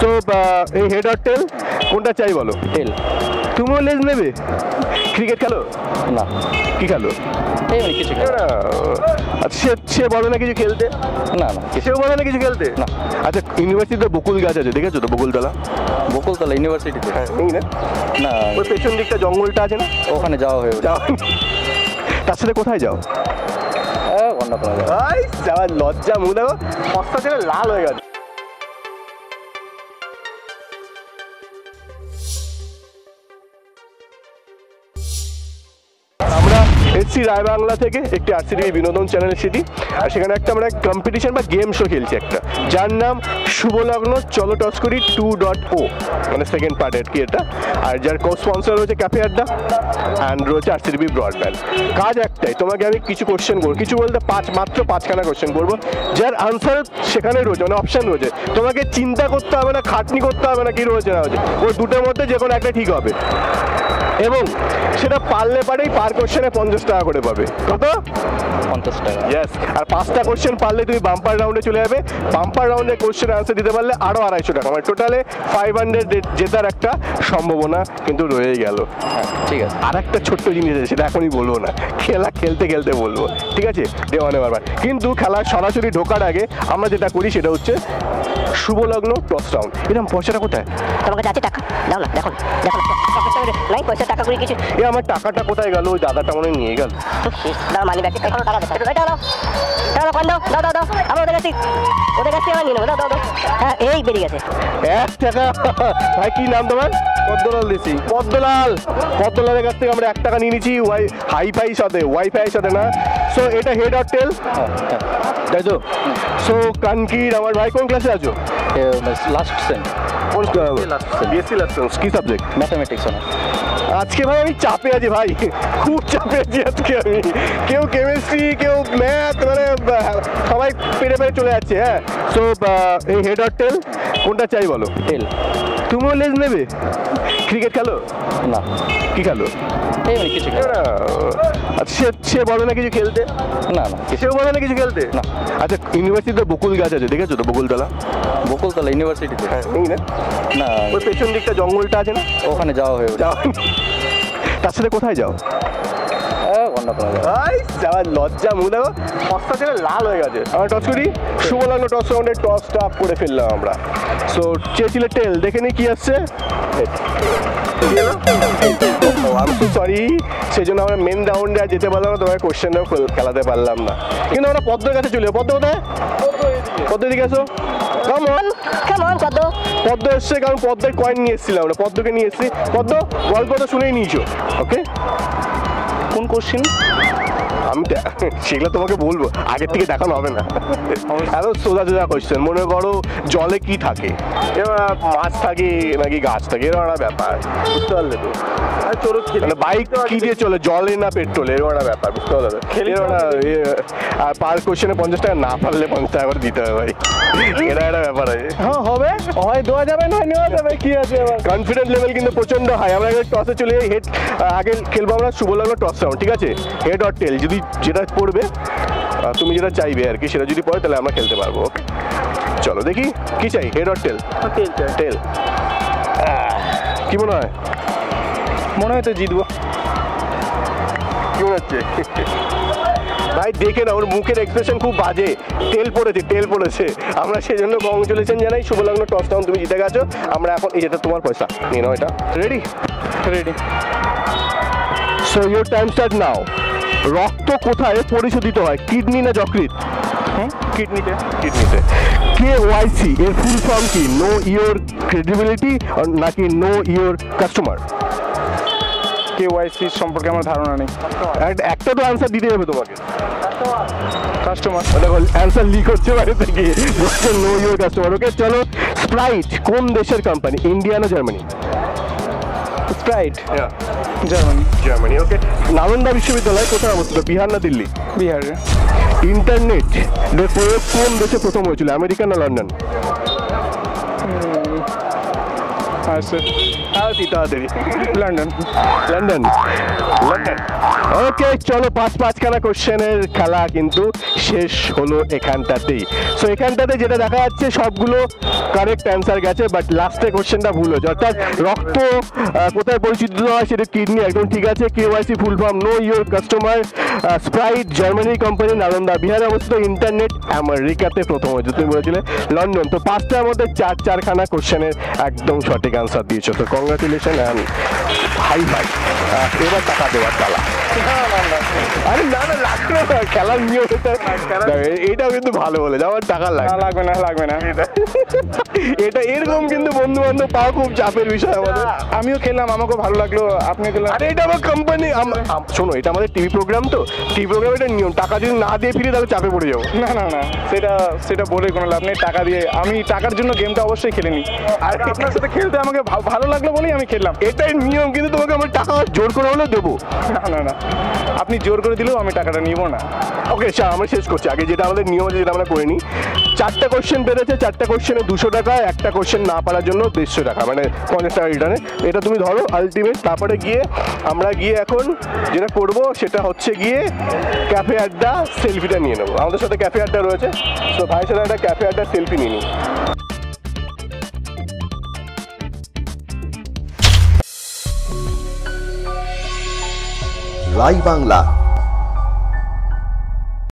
So এই head আর টেল কোনটা চাই বলো? টেল। তুমিও লেজ নেবে? ক্রিকেট খেলো? না। কি খেলো? এই কিছু খেলো না। আচ্ছা সে বলে না কিছু খেলতে? না না। সেও বলে না কিছু খেলতে? না। আচ্ছা ইউনিভার্সিটিতে বকুল গাছ আছে, দেখেছো তো? বকুলতলা। বকুলতলা ইউনিভার্সিটিতে? হ্যাঁ নেই না? না। ওই পেছন দিকটা জঙ্গলটা আছে না, ওখানে যাওয়া হয়ে যাও। তার সাথে কোথায় যাও? যাওয়ার লজ্জা, মুখ দেখো সস্তা ছেলে লাল হয়ে গেছে। আমরা এসছি রায় বাংলা থেকে, একটি RCTV বিনোদন চ্যানেল সেটি, আর সেখানে একটা আমরা কম্পিটিশন বা গেম শো খেলছি একটা, যার নাম শুভলগ্ন চলো টস করি 2.0, মানে সেকেন্ড পার্ট আর কি এটা। আর যার কো স্পন্সর রয়েছে ক্যাফে আড্ডা অ্যান্ড রয়েছে RCTV ব্রডব্যান্ড। কাজ একটাই, তোমাকে আমি কিছু কোশ্চেন করবো, কিছু বলতে মাত্র 5খানা কোশ্চেন করবো, যার আনসার সেখানে রয়েছে, মানে অপশান রয়েছে। তোমাকে চিন্তা করতে হবে না, খাটনি করতে হবে না কি রয়েছে না রয়েছে, ওই দুটোর মধ্যে যে কোনো একটা ঠিক হবে। এবং সেটা পারলে পারেই পার কোশ্চেনে 50 টাকা করে পাবে। কত? 50 টাকা। ইয়েস। আর 5টা কোশ্চেন পারলে তুমি বাম্পার রাউন্ডে চলে যাবে। বাম্পার রাউন্ডে কোশ্চেনের আনসার দিতে পারলে আরও 250 টাকা, মানে টোটালে 500 জেতার একটা সম্ভাবনা কিন্তু রয়েই গেল। ঠিক আছে। আর একটা ছোট্ট জিনিস আছে, সেটা এখনই বলবো না, খেলা খেলতে খেলতে বলবো, ঠিক আছে? দেওয়া নেওয়ার বার। কিন্তু খেলা সরাসরি ঢোকার আগে আমরা যেটা করি সেটা হচ্ছে শুভলগ্ন টস রাউন্ড। এরকম পয়সাটা কোথায়? তোমাকে যাচ্ছে টাকা দাও না, দেখো দেখো নাই পয়সা, টাকা করে কিছু। এ আমার টাকাটা কোথায় গেল? ওই দাদাটা মনে নিয়ে গেল। দাও মানি ব্যাগে টাকা দাও, দাও দাও দাও দাও দাও দাও দাও, আমরা ওদের কাছে আমরা নিয়ে নেবো, দাও দাও দাও। হ্যাঁ এই বেরিয়ে গেছে 1 টাকা। ভাই কি নাম তোমার? পদ্মলাল দিছি। পদ্মলালের কাছ থেকে আমরা 1 টাকা নিয়ে নিচ্ছি, ওয়াইফাই সাথে না। সো এটা হেড আর টেল, তাই তো? সো কানকির আমার ভাই কোন ক্লাসে আছো? Last sem. BSc last sem. কি সাবজেক্ট? ম্যাথমেটিক্স। আজকে ভাই আমি চাপে আছি ভাই, খুব চাপে আছি আজকে আমি। কেউ কেমিস্ট্রি, কেউ ম্যাথ, মানে সবাই পেরে চলে যাচ্ছে। হ্যাঁ, সো এই হেড আর টেল কোনটা চাই বলো? টেল। তুমিও লেজ নেবে? ক্রিকেট খেলো? না। কি খেলো? এই কিছু খেলো না। আচ্ছা সে বলে না কিছু খেলতে? না না। সেও বলে না কিছু খেলতে? না। আচ্ছা ইউনিভার্সিটিতে বকুল গাছ আছে, দেখেছো তো? বকুলতলা। বকুলতলা ইউনিভার্সিটিতে? হ্যাঁ নেই না? না। ওই পেছন দিকটা জঙ্গলটা আছে না, ওখানে যাওয়া হয়ে যাও। তার সাথে কোথায় যাও? যাওয়ার লজ্জা, মুখ দেখো সস্তা ছেলে লাল হয়ে গেছে। আমরা টস করি, শুভলগ্ন টস রাউন্ডে টসটা করে ফেললাম আমরা। সো চেয়েছিলে টেল, দেখে নি কি আসছে। আমি তো সরি, সেই জন্য আমরা মেন রাউন্ডে আর যেতে পারলাম না, তোমার কোশ্চেনটাও খেলাতে পারলাম না। কিন্তু আমরা পদ্মের কাছে চলে যাবো। পদ্ম কোথায়? পদ্মের দিকে আসো। পদ্ম এসছে, কারণ পদ্মের কয়েন নিয়ে এসেছিলাম আমরা, পদ্মকে নিয়ে এসেছি। পদ্ম গল্পটা শুনেই নিয়েছো, ওকে? কোন কোশ্চেন? আমি সেগুলো তোমাকে বলবো, আগের থেকে দেখানো হবে না। এত সোজা কোশ্চেন। মনে করো জলে কি থাকে? এবার মাছ থাকে নাকি গাছ থাকে, এরকম একটা ব্যাপার, বুঝতে পারলে তো? বাইক কি দিয়ে চলে, জলে না পেট্রোলে, এরকম একটা ব্যাপার, বুঝতে পারলে? আর পার কোশ্চেনে 50 টাকা, না পারলে 50 টাকা করে দিতে হবে ভাই, এটা একটা ব্যাপার আছে। হ্যাঁ হবে, হয় দেওয়া যাবে না নেওয়া যাবে, কি আছে? কনফিডেন্স লেভেল কিন্তু প্রচন্ড হাই। আমরা টসে চলে যাই, হেড আগে খেলবো আমরা শুভলগ্ন টস রাউন্ড, ঠিক আছে? হেড আর টেল, যদি যেটা পড়বে তুমি যেটা চাইবে আর কি, সেটা যদি পড়ে তাহলে আমরা খেলতে পারবো। ওকে চলো দেখি কি চাই, হেড আর টেল? টেল। কি মনে হয়? মনে হয় তো জিতবো। কি মনে হচ্ছে ভাই? দেখে না, ওর মুখের এক্সপ্রেশন খুব বাজে। টেল পড়েছে। আমরা সেই জন্য কংগ্রেচুলেশন জানাই, শুভলগ্ন টস রাউন্ড তুমি জিতে গেছো। আমরা এখন এই যেটা তোমার পয়সা নিয়ে নাও, এটা ready? So your time start now. রক্ত কোথায় পরিশোধিত হয়, কিডনি না যকৃৎ? কিডনিতে। KYC এর ফুল ফর্ম কি? নো ইওর ক্রেডিবিলিটি নাকি নো ইওর কাস্টমার? KYC সম্পর্কে আমার ধারণা নেই। একটা তো আনসার দিতে হবে তোমাকে। কাস্টমার। দেখো অ্যান্সার লিক হচ্ছে বাইরে থেকে, নো ইওর কাস্টমার। ওকে চলো, স্প্রাইট কোন দেশের কোম্পানি, ইন্ডিয়া না Germany? Sprite Germany. Okay. Nalanda বিশ্ববিদ্যালয় কোথায় অবস্থিত, বিহার না দিল্লি? বিহারে। ইন্টারনেট প্রয়োগ কোন দেশে প্রথম হয়েছিল, আমেরিকা না লন্ডন? তাড়াতাড়ি। লন্ডন। ওকে চলো, 5-5খানা কোশ্চেনের খেলা কিন্তু শেষ হলো এখানটাতেই। সো এখানটাতে যেটা দেখা যাচ্ছে সবগুলো কারেক্ট অ্যান্সার গেছে, বাট লাস্টে কোশ্চেনটা ভুল হয়েছে। অর্থাৎ রক্ত কোথায় পরিচিত হয় সেটা কিডনি, একদম ঠিক আছে। KYC full form know your customer, Sprite Germany company, Nalanda বিহারে অবস্থিত, ইন্টারনেট আমেরিকাতে প্রথম হয়েছে, তুমি বলেছিলে লন্ডন। তো 5টার মধ্যে 4খানা কোশ্চেনের একদম সঠিক আনসার দিয়েছো, তো কংগ্রাচুলেশন অ্যান্ড হাই ফাই। এবার টাকা দেওয়ার পালা। আরে না না, লাগবে না, খেলার নিয়ম এইটাও কিন্তু ভালো বলে, আমার টাকা লাগবে না, লাগবে না। এটা এরকম কিন্তু বন্ধু বান্ধব পাওয়া খুব চাপের বিষয় আমাদের। আমিও খেললাম, আমাকেও ভালো লাগলো, আপনিও খেললাম। আরে এটা আমার কোম্পানি, শোনো এটা আমাদের টিভি প্রোগ্রাম, তো টিভি প্রোগ্রাম এটা নিয়ম, টাকা যদি না দিয়ে ফিরে তাহলে চাপে পড়ে যাবো। না না না, সেটা বলে কোনো লাভ নেই। টাকা দিয়ে আমি টাকার জন্য গেমটা অবশ্যই খেলে নিই, আর আপনার সাথে খেলতে আমাকে ভালো লাগলো বলেই আমি খেললাম। এটাই নিয়ম, কিন্তু তোমাকে আমার টাকা জোর করে হলেও দেবো। না না না, আপনি জোর করে দিলেও আমি টাকাটা নিব না। ওকে স্যার, আমরা শেষ করছি। আগে যেটা আমাদের নিয়ম আছে যেটা আমরা করে নিই, 4টা কোশ্চেন বেড়েছে, 4টা কোশ্চেনে 200 টাকা, একটা কোশ্চেন না পারার জন্য 150 টাকা, মানে 50 টাকা রিটার্নে। এটা তুমি ধরো আলটিমেট। তারপরে গিয়ে আমরা এখন যেটা করবো সেটা হচ্ছে গিয়ে ক্যাফে আড্ডা সেলফিটা নিয়ে নেবো। আমাদের সাথে ক্যাফে আড্ডা রয়েছে, তো ভাইয়ের সাথে একটা ক্যাফে আড্ডা সেলফি নিয়ে নিই। রাই বাংলা।